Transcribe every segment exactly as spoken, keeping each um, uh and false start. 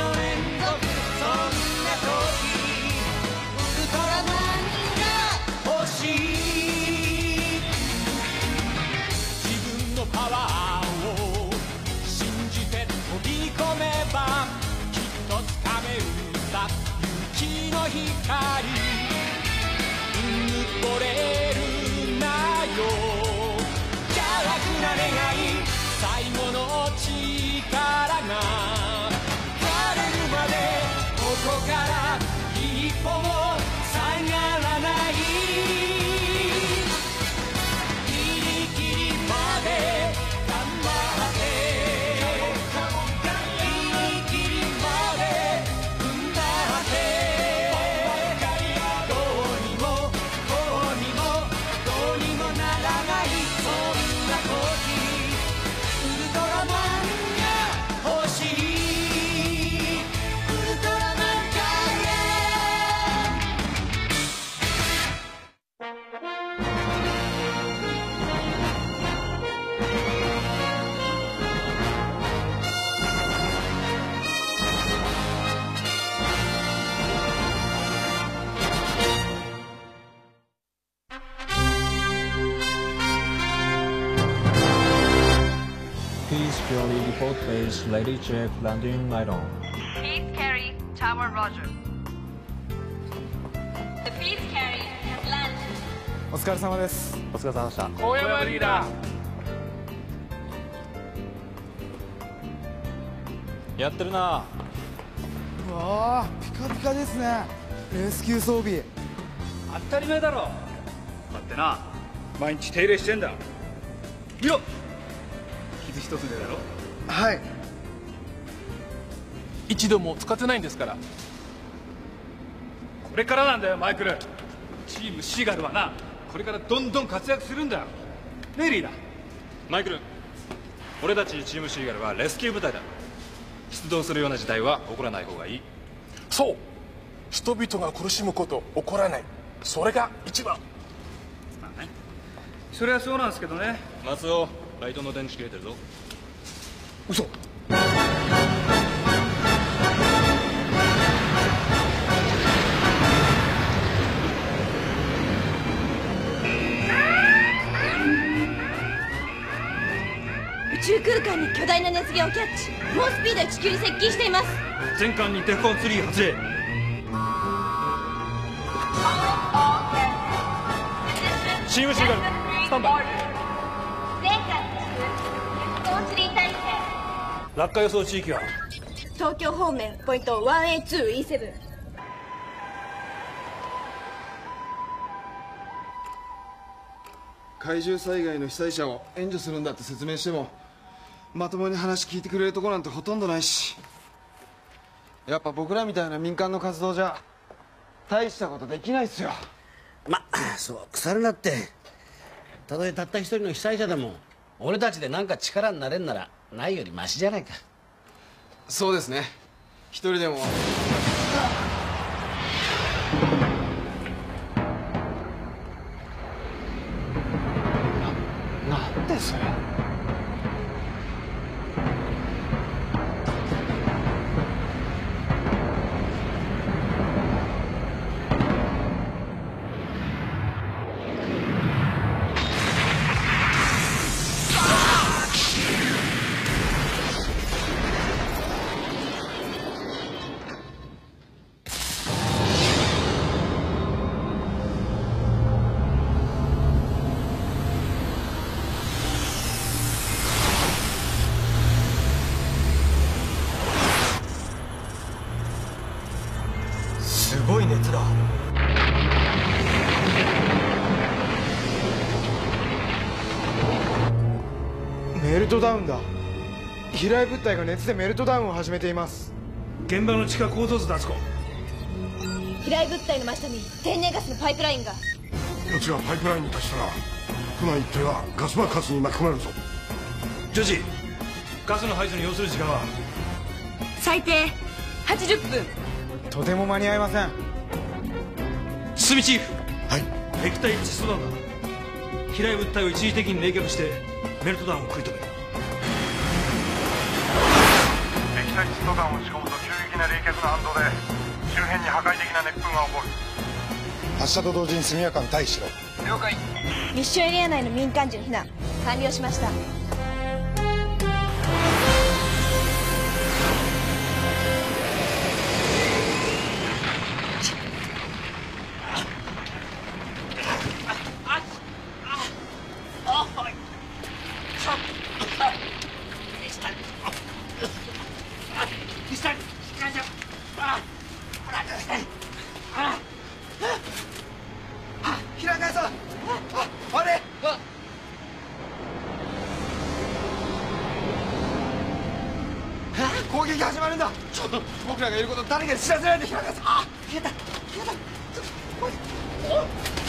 の連続、そんな時ウルトラマンが欲しい。自分のパワーを信じて飛び込めばきっとつかめるさ、勇気の光。うぬぼれるなよ、邪悪な願い、最後の力が枯れるまでここから一歩も下がらない。ギリギリまで頑張って、ギリギリまで踏ん張って、どうにもこうにもどうにもならない、そんな時ウルトラマンが欲しい。ウルトラマンカ Please purely report base Lady Jack landing light on. Please carry Tower Roger. The Peace Carry has landed. お疲れ様です。 お疲れ様でした。 大山リーダー、 やってるな。 うわあ、ピカピカですね。レスキュー装備。 当たり前だろ。だってな、毎日手入れしてんだ。見ろ、傷一つでだろ。 はい。 一度も使ってないんですから。 これからなんだよマイクル。チームシーガルはな、これからどんどん活躍するんだよ。ねえリーダー。 マイクル、俺たちチームシーガルはレスキュー部隊だ。出動するような事態は起こらない方がいい。 そう、人々が苦しむこと起こらない、それが一番。 まあね、それはそうなんですけどね。 松尾、ライトの電池切れてるぞ。 嘘。 宇宙空間に巨大な熱源をキャッチ。猛スピードで地球に接近しています。 全艦にデフコンスリー発令。 チームシーガルスタンバイ。 全艦にデフコンスリー体制。 落下予想地域は東京方面ポイント ワンエーツーイーセブン。 怪獣災害の被災者を援助するんだって説明してもまともに話聞いてくれるとこなんてほとんどないし、やっぱ僕らみたいな民間の活動じゃ大したことできないっすよ。 まあそう腐るなって。たとえたった一人の被災者でも俺たちで何か力になれんならないよりマシじゃないか。 そうですね、一人でも。な、なんでそれ。すごい熱だ。メルトダウンだ。飛来物体が熱でメルトダウンを始めています。 現場の地下構造図だ。あそこ飛来物体の真下に天然ガスのパイプラインが。 奴がパイプラインに達したら船一帯はガス爆発に巻き込まれるぞ。 ジョージ、ガスの排除に要する時間は最低はちじゅっぷん。 とても間に合いません。 堤チーフ。 はい。 液体窒素弾だ。飛来物体を一時的に冷却してメルトダウンを食い止める。 液体窒素弾を仕込むと急激的な冷却の反動で周辺に破壊的な熱風が起こる。発射と同時に速やかに退避しろ。 了解。ミッションエリア内の民間人避難完了しました。 平川さん、あ、あれ、あ、攻撃始まるんだ。ちょっと僕らがいること誰かに知らせないで。平川さん、あ、消えた消えた。ちょっとおい、お、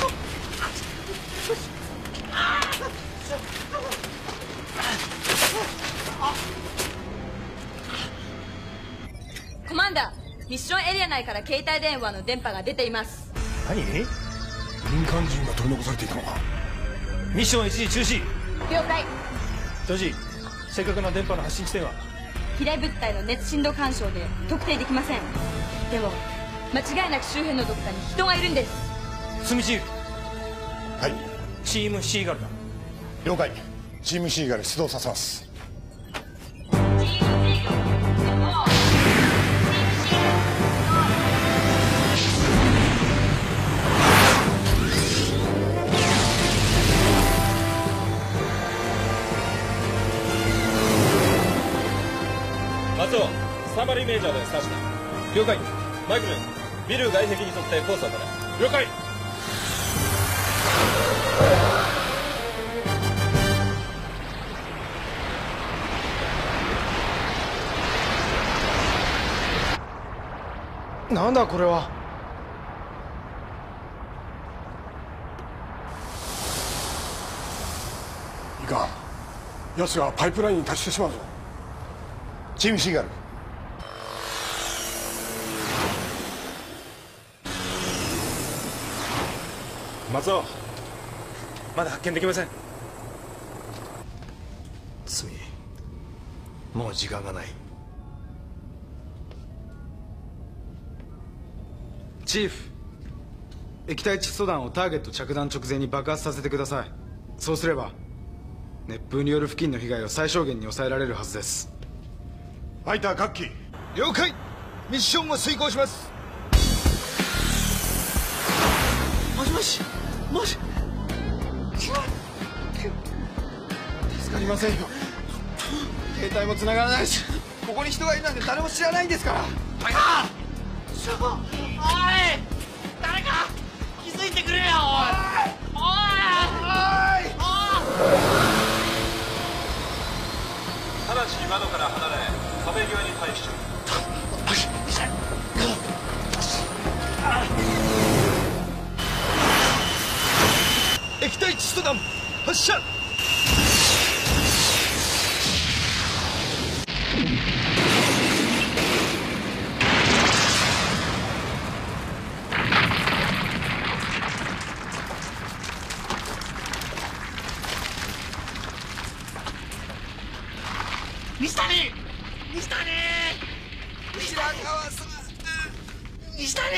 コマンダー、ミッションエリア内から携帯電話の電波が出ています。 何？民間人が取り残されていたのか。 ミッションは一時中止。 了解。 ジョージ、正確な電波の発信地点は？ 飛来物体の熱振動干渉で特定できません。でも間違いなく周辺のどこかに人がいるんです。 スミチーフ。 はい。 チームシーガルだ。 了解。チームシーガル出動させます。 松尾、サーマルイメージャーで刺した。了解。マイクル、ビル外壁に沿ってコースを取れ。了解。 なんだこれは。 いかん。奴がパイプラインに達してしまうぞ。チームシーガル。 松尾、まだ発見できません。 スミ、もう時間がない。 チーフ、液体窒素弾をターゲット着弾直前に爆発させてください。そうすれば熱風による付近の被害を最小限に抑えられるはずです。 ファイター各機了解。ミッションを遂行します。もしもしもし、助かりませんよ。携帯も繋がらないし、ここに人がいるなんて誰も知らないんですから。バカ！ちょ、おい、誰か気づいてくれよ。おいおいおい。 直ちに窓から離れ壁際に退避しろ。 液体窒素弾発射。 西谷、西谷、 白川さん、 西谷。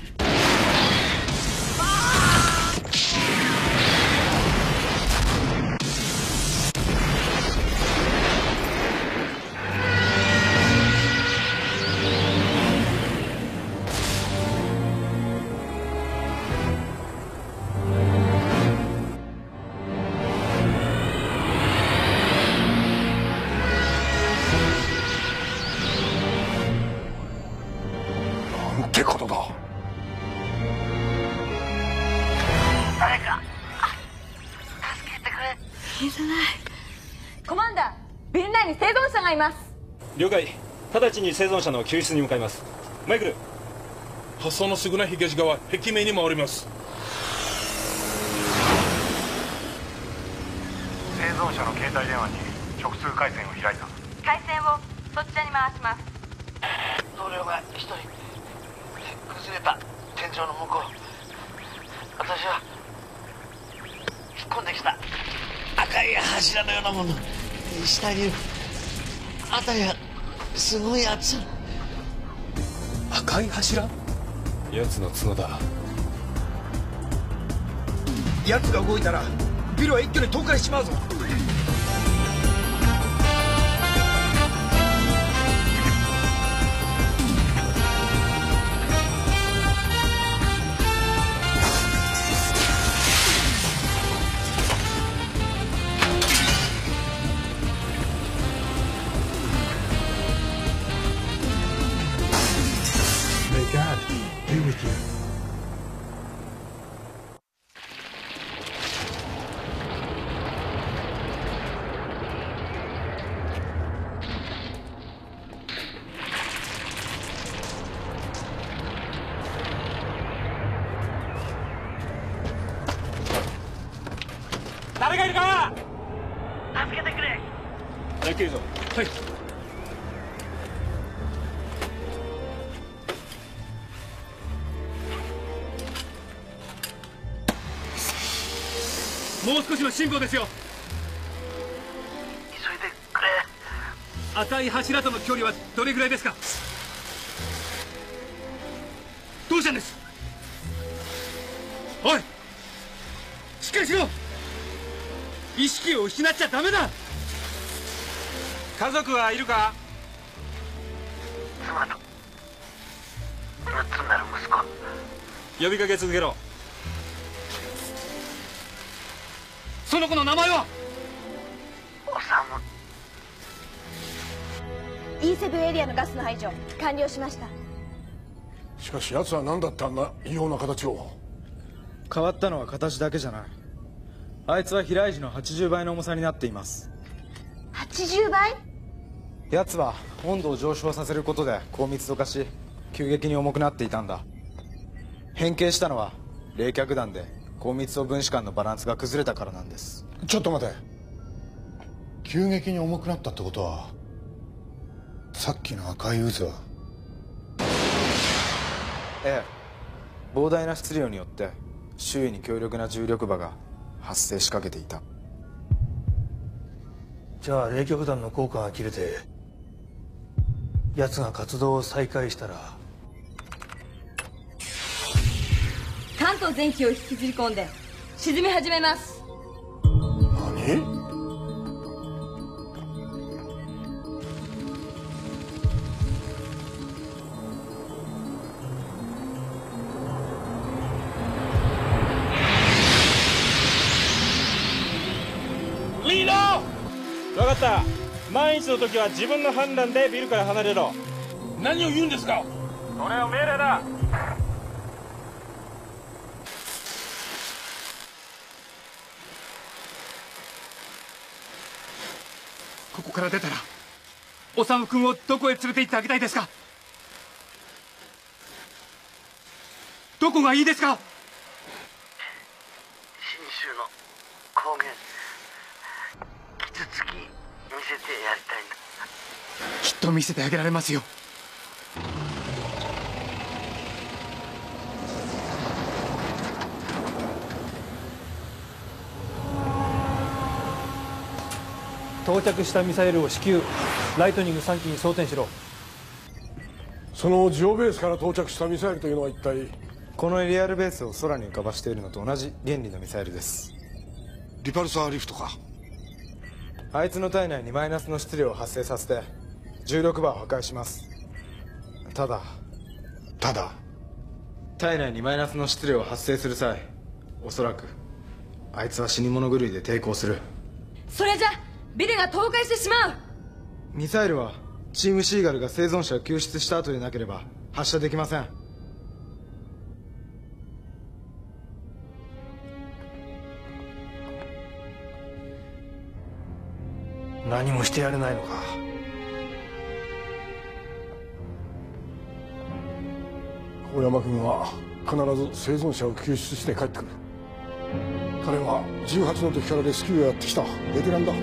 ってことだ。 誰か助けてくれ。 消せない。コマンダー、ビル内に生存者がいます。 了解。直ちに生存者の救出に向かいます。マイクル。 発想の少ない東側壁面に回ります。 生存者の携帯電話に直通回線を開いた。 回線をそちらに回します。 同僚が一人崩れた天井の向こう。私は突っ込んできた赤い柱のようなもの、下にあたりはすごい熱さ。 赤い柱？ 奴の角だ。 奴が動いたらビルは一挙に倒壊しまうぞ。 May God be with you. 誰がいるか。 助けてくれ。 できるぞ。はい。もう少しの辛抱ですよ。 急いでくれ。 赤い柱との距離はどれぐらいですか。どうしたんです。おい、しっかりしろ。意識を失っちゃダメだ。家族はいるか。 妻とむっつになる息子。 呼びかけ続けろ。その子の名前は。 おさむ。 イーセブン エリアのガスの排除完了しました。 しかし奴は何だってあんな異様な形を。 変わったのは形だけじゃない。あいつは飛来時のはちじゅうばいの重さになっています。 はちじゅうばい？ 奴は温度を上昇させることで高密度化し急激に重くなっていたんだ。変形したのは冷却弾で高密度分子間のバランスが崩れたからなんです。 ちょっと待て。急激に重くなったってことはさっきの赤い渦は。 ええ、膨大な質量によって周囲に強力な重力場が発生しかけていた。 じゃあ冷却弾の効果が切れて奴が活動を再開したら。 関東全域を引きずり込んで沈み始めます。 何？ リード。分かった。万一の時は自分の判断でビルから離れろ。 何を言うんですか。 それを命令だ。ここから出たら修君をどこへ連れて行ってあげたいですか。どこがいいですか。 信州の高原キツツキ見せてやりたいんだ。 きっと見せてあげられますよ。 到着したミサイルを至急ライトニングさん機に装填しろ。 そのジオベースから到着したミサイルというのは一体。 このエリアルベースを空に浮かばしているのと同じ原理のミサイルです。 リパルサーリフトか。 あいつの体内にマイナスの質量を発生させて重力場を破壊します。ただただ体内にマイナスの質量を発生する際、おそらくあいつは死に物狂いで抵抗する。 それじゃビルが倒壊してしまう。 ミサイルはチームシーガルが生存者を救出した後でなければ発射できません。 何もしてやれないのか。 大山君は必ず生存者を救出して帰ってくる。彼はじゅうはちの時からレスキューをやってきたベテランだ。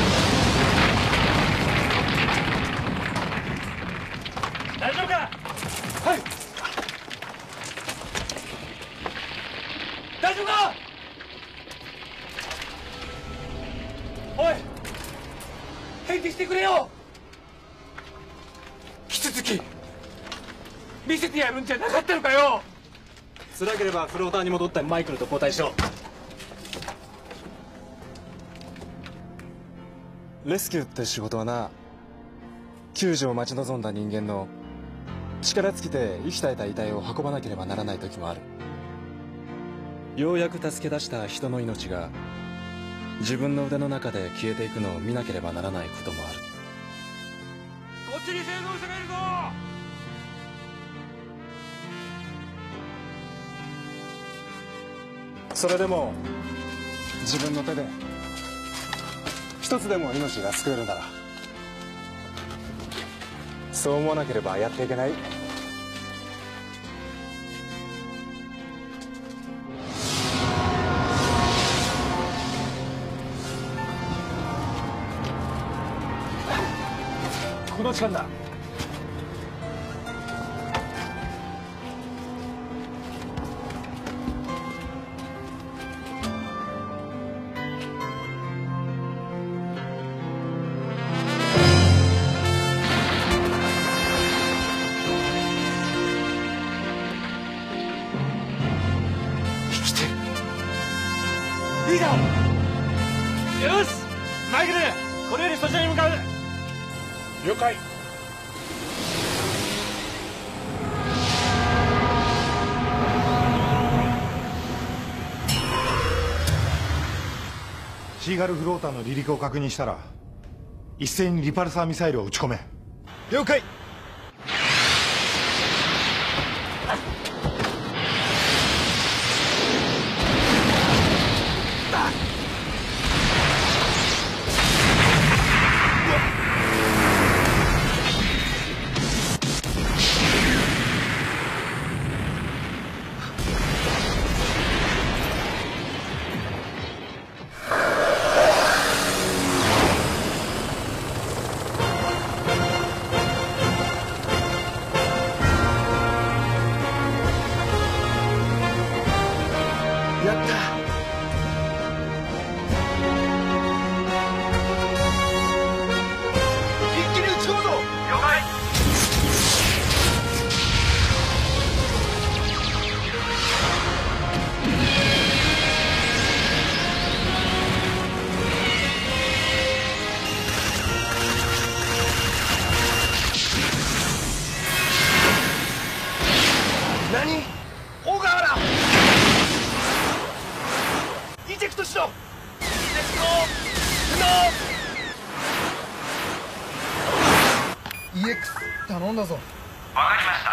大丈夫か。 返事してくれよ。キツツキ見せてやるんじゃなかったのかよ。 辛ければフローターに戻ってマイクルと交代しろ。レスキューって仕事はな、救助を待ち望んだ人間の力尽きて生き絶えた遺体を運ばなければならない時もある。ようやく助け出した人の命が自分の腕の中で消えていくのを見なければならないこともある。 こっちに生存者がいるぞ。 それでも自分の手で一つでも命が救えるなら、そう思わなければやっていけない。この時間だ。 いいだ。よし、マイケル、これよりそちらに向かう。了解。 シーガルフローターの離陸を確認したら一斉にリパルサーミサイルを撃ち込め。 了解。 やった。一気に撃ち込むぞ。了解。何？大河原。イジェクトしろ。イジェクト不能。 イーエックス 頼んだぞ。わかりました。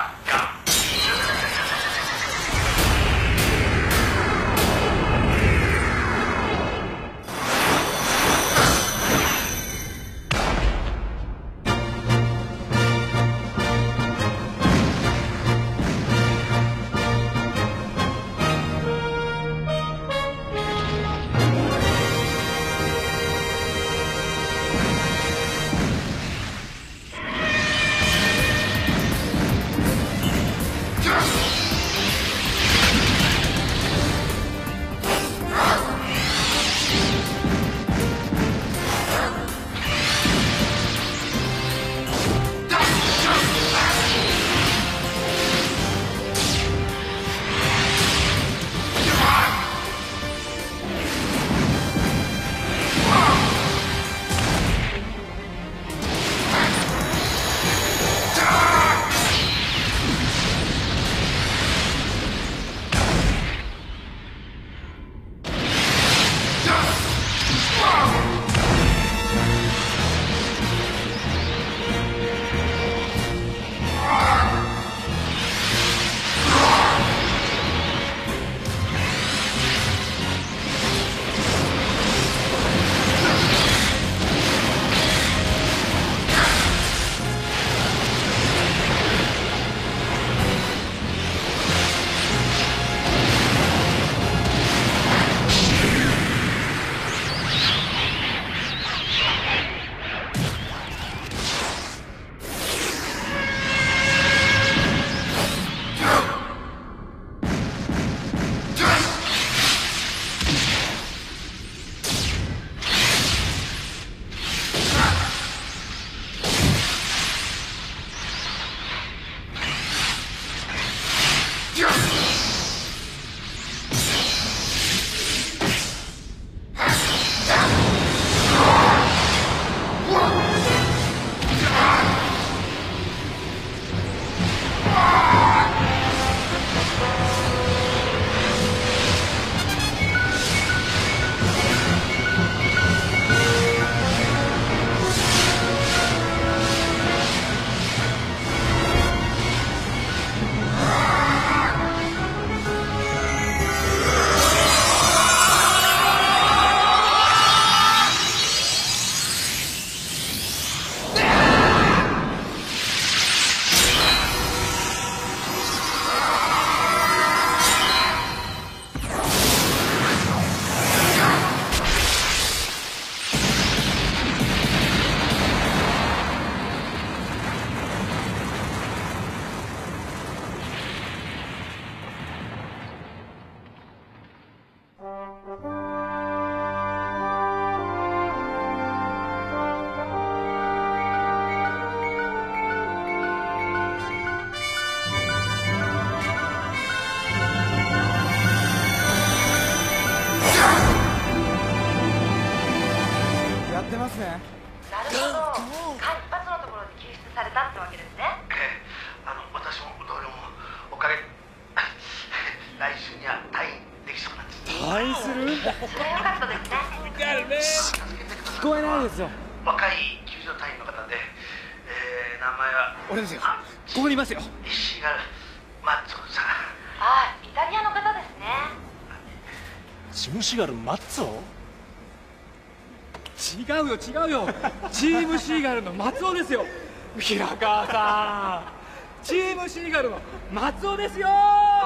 ね。 なるほど。間一髪のところで救出されたってわけですね。ええ、あの私も同僚もおかげ来週には退院できそうなんです。 退院する？ それは良かったですね。 聞こえないですよ。 若い救助隊員の方で、えー、名前は俺ですよ。ここにいますよ。 石狩マッツォさん。ああ、イタリアの方ですね。 チムシガルマッツォ？ 違うよ違うよ。チームシーガルの松尾ですよ。平川さん、チームシーガルの松尾ですよ。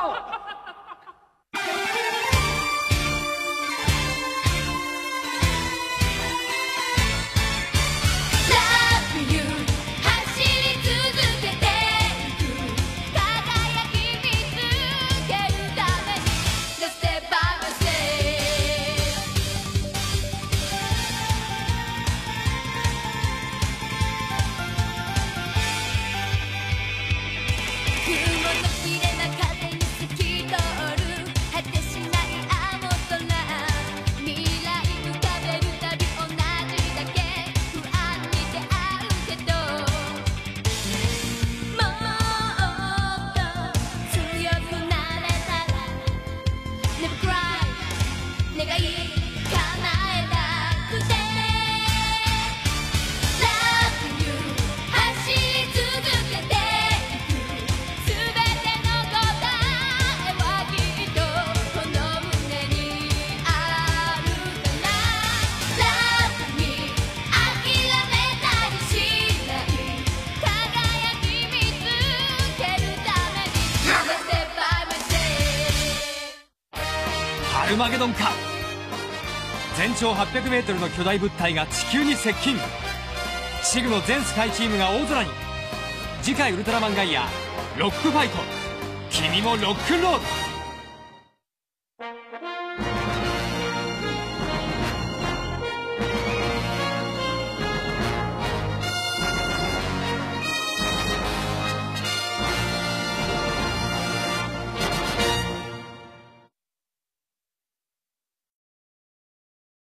アルマゲドンか。全長 はっぴゃくメートル の巨大物体が地球に接近。シグの全スカイチームが大空に。次回ウルトラマンガイアロックファイト、君もロックンロール。